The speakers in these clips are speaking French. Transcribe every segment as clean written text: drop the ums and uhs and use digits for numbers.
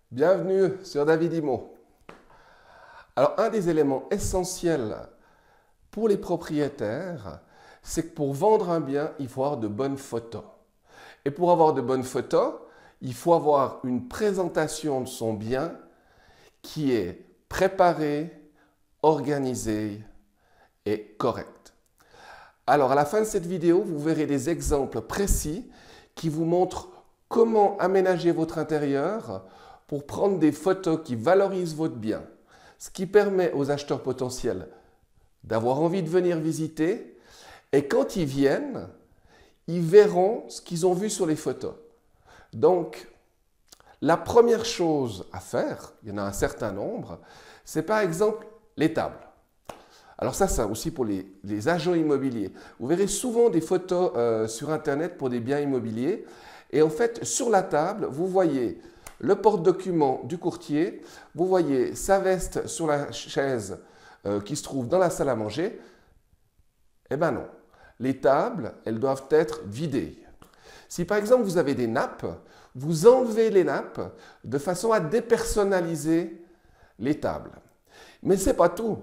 Bienvenue sur David Imo. Alors, un des éléments essentiels pour les propriétaires, c'est que pour vendre un bien, il faut avoir de bonnes photos. Et pour avoir de bonnes photos, il faut avoir une présentation de son bien qui est préparée, organisée et correcte. Alors, à la fin de cette vidéo, vous verrez des exemples précis qui vous montrent comment aménager votre intérieur pour prendre des photos qui valorisent votre bien, ce qui permet aux acheteurs potentiels d'avoir envie de venir visiter et quand ils viennent, ils verront ce qu'ils ont vu sur les photos. Donc, la première chose à faire, il y en a un certain nombre, c'est par exemple les tables. Alors ça aussi pour les agents immobiliers. Vous verrez souvent des photos sur Internet pour des biens immobiliers et en fait, sur la table, vous voyez le porte-document du courtier, vous voyez sa veste sur la chaise qui se trouve dans la salle à manger. Eh bien non, les tables, elles doivent être vidées. Si par exemple vous avez des nappes, vous enlevez les nappes de façon à dépersonnaliser les tables. Mais ce n'est pas tout.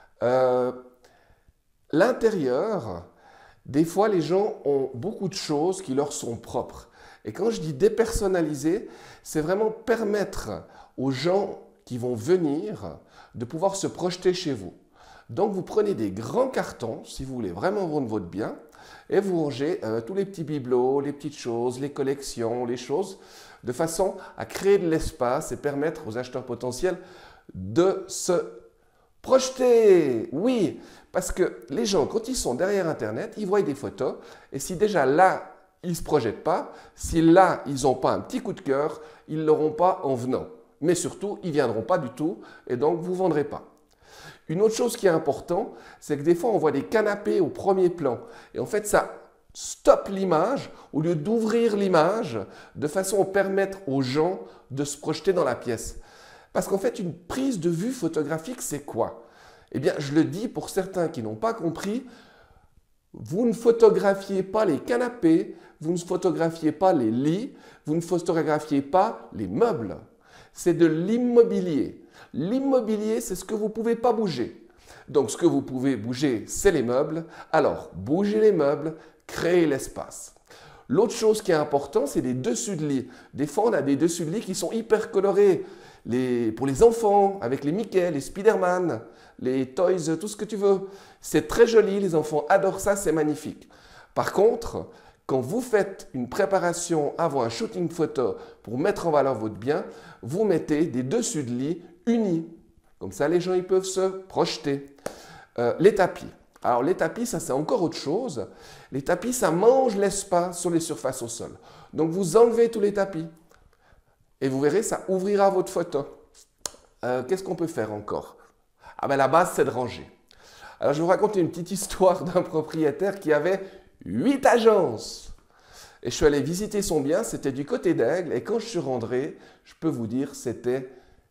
L'intérieur, des fois les gens ont beaucoup de choses qui leur sont propres. Et quand je dis dépersonnaliser, c'est vraiment permettre aux gens qui vont venir de pouvoir se projeter chez vous. Donc vous prenez des grands cartons, si vous voulez vraiment vendre votre bien, et vous rangez tous les petits bibelots, les petites choses, les collections, les choses, de façon à créer de l'espace et permettre aux acheteurs potentiels de se projeter. Oui, parce que les gens, quand ils sont derrière Internet, ils voient des photos, et si déjà là, ils ne se projettent pas, si là, ils n'ont pas un petit coup de cœur, ils ne l'auront pas en venant. Mais surtout, ils ne viendront pas du tout et donc vous ne vendrez pas. Une autre chose qui est importante, c'est que des fois, on voit des canapés au premier plan. Et en fait, ça stoppe l'image au lieu d'ouvrir l'image de façon à permettre aux gens de se projeter dans la pièce. Parce qu'en fait, une prise de vue photographique, c'est quoi? Eh bien, je le dis pour certains qui n'ont pas compris, vous ne photographiez pas les canapés, vous ne photographiez pas les lits, vous ne photographiez pas les meubles. C'est de l'immobilier. L'immobilier, c'est ce que vous ne pouvez pas bouger. Donc, ce que vous pouvez bouger, c'est les meubles. Alors, bougez les meubles, créez l'espace. L'autre chose qui est importante, c'est les dessus de lit. Des fois, on a des dessus de lit qui sont hyper colorés. Pour les enfants, avec les Mickey, les Spider-Man, les Toys, tout ce que tu veux. C'est très joli, les enfants adorent ça, c'est magnifique. Par contre, quand vous faites une préparation avant un shooting photo pour mettre en valeur votre bien, vous mettez des dessus de lit unis. Comme ça, les gens ils peuvent se projeter. Les tapis. Alors, les tapis, ça c'est encore autre chose. Les tapis, ça mange l'espace sur les surfaces au sol. Donc, vous enlevez tous les tapis. Et vous verrez, ça ouvrira votre photo. Qu'est-ce qu'on peut faire encore? Ah ben la base, c'est de ranger. Alors, je vais vous raconter une petite histoire d'un propriétaire qui avait 8 agences. Et je suis allé visiter son bien, c'était du côté d'Aigle. Et quand je suis rentré, je peux vous dire, c'était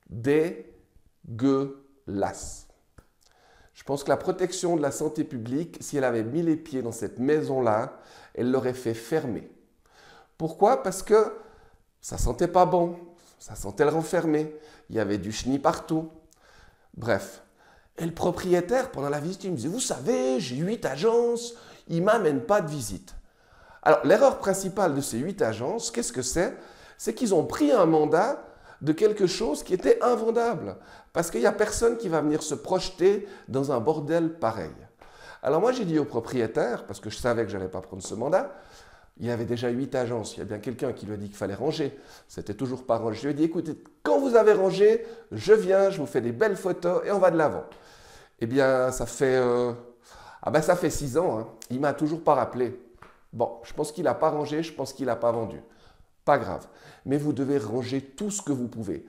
dégueulasse. Je pense que la protection de la santé publique, si elle avait mis les pieds dans cette maison-là, elle l'aurait fait fermer. Pourquoi? Parce que ça sentait pas bon, ça sentait le renfermé, il y avait du chenille partout. Bref. Et le propriétaire, pendant la visite, il me disait, vous savez, j'ai 8 agences, ils ne m'amènent pas de visite. Alors, l'erreur principale de ces 8 agences, qu'est-ce que c'est? C'est qu'ils ont pris un mandat de quelque chose qui était invendable. Parce qu'il n'y a personne qui va venir se projeter dans un bordel pareil. Alors moi, j'ai dit au propriétaire, parce que je savais que je n'allais pas prendre ce mandat, il y avait déjà 8 agences, il y a bien quelqu'un qui lui a dit qu'il fallait ranger. C'était toujours pas rangé. Je lui ai dit, écoutez, quand vous avez rangé, je viens, je vous fais des belles photos et on va de l'avant. Eh bien, ça fait 6 ans, hein. Il ne m'a toujours pas rappelé. Bon, je pense qu'il n'a pas rangé, je pense qu'il n'a pas vendu. Pas grave. Mais vous devez ranger tout ce que vous pouvez.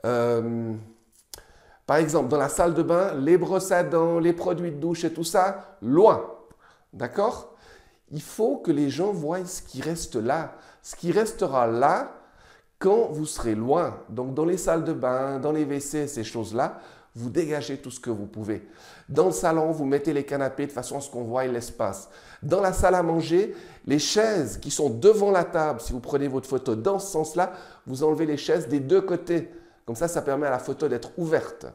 Par exemple, dans la salle de bain, les brosses à dents, les produits de douche et tout ça, loin. D'accord? Il faut que les gens voient ce qui reste là. Ce qui restera là quand vous serez loin. Donc, dans les salles de bain, dans les WC, ces choses-là, vous dégagez tout ce que vous pouvez. Dans le salon, vous mettez les canapés de façon à ce qu'on voie l'espace. Dans la salle à manger, les chaises qui sont devant la table, si vous prenez votre photo dans ce sens-là, vous enlevez les chaises des deux côtés. Comme ça permet à la photo d'être ouverte.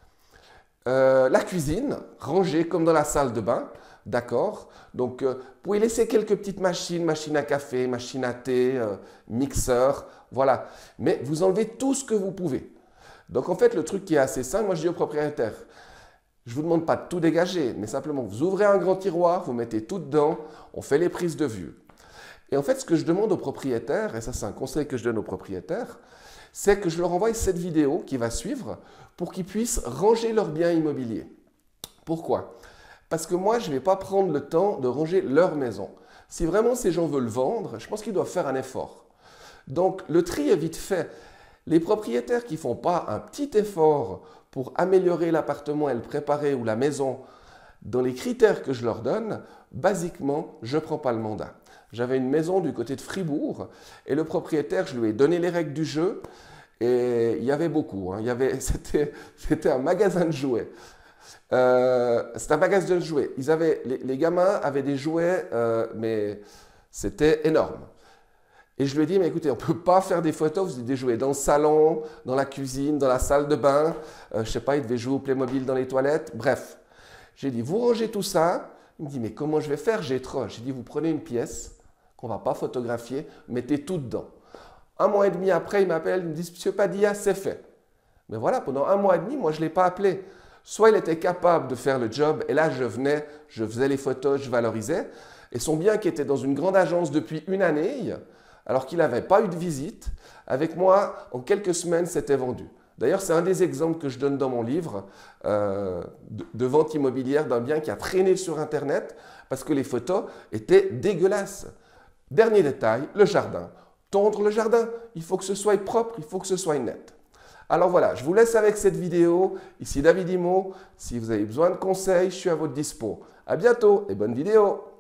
La cuisine, rangée comme dans la salle de bain, d'accord. Donc, vous pouvez laisser quelques petites machines, machine à café, machine à thé, mixeur, voilà. Mais vous enlevez tout ce que vous pouvez. Donc, en fait, le truc qui est assez simple, moi je dis au propriétaire, je ne vous demande pas de tout dégager, mais simplement vous ouvrez un grand tiroir, vous mettez tout dedans, on fait les prises de vue. Et en fait, ce que je demande aux propriétaires, et ça c'est un conseil que je donne aux propriétaires, c'est que je leur envoie cette vidéo qui va suivre pour qu'ils puissent ranger leurs biens immobiliers. Pourquoi? Parce que moi, je ne vais pas prendre le temps de ranger leur maison. Si vraiment ces gens veulent vendre, je pense qu'ils doivent faire un effort. Donc, le tri est vite fait. Les propriétaires qui ne font pas un petit effort pour améliorer l'appartement et le préparer ou la maison dans les critères que je leur donne, basiquement, je ne prends pas le mandat. J'avais une maison du côté de Fribourg et le propriétaire, je lui ai donné les règles du jeu et il y avait beaucoup. Hein. C'était un magasin de jouets. C'était un magasin de jouets. Les gamins avaient des jouets, mais c'était énorme. Et je lui ai dit, mais écoutez, on ne peut pas faire des photos, vous devez jouer dans le salon, dans la cuisine, dans la salle de bain. Je ne sais pas, il devait jouer au Playmobil dans les toilettes. Bref, j'ai dit, vous rangez tout ça. Il me dit, mais comment je vais faire? J'ai trop. J'ai dit, vous prenez une pièce qu'on ne va pas photographier, mettez tout dedans. 1 mois et demi après, il m'appelle, il me dit, Monsieur Padilla, c'est fait. Mais voilà, pendant 1 mois et demi, moi, je ne l'ai pas appelé. Soit il était capable de faire le job, et là, je venais, je faisais les photos, je valorisais. Et son bien qui était dans une grande agence depuis 1 année, alors qu'il n'avait pas eu de visite, avec moi, en quelques semaines, c'était vendu. D'ailleurs, c'est un des exemples que je donne dans mon livre de vente immobilière d'un bien qui a traîné sur Internet parce que les photos étaient dégueulasses. Dernier détail, le jardin. Tondre le jardin, il faut que ce soit propre, il faut que ce soit net. Alors voilà, je vous laisse avec cette vidéo. Ici David Imo. Si vous avez besoin de conseils, je suis à votre dispo. À bientôt et bonne vidéo.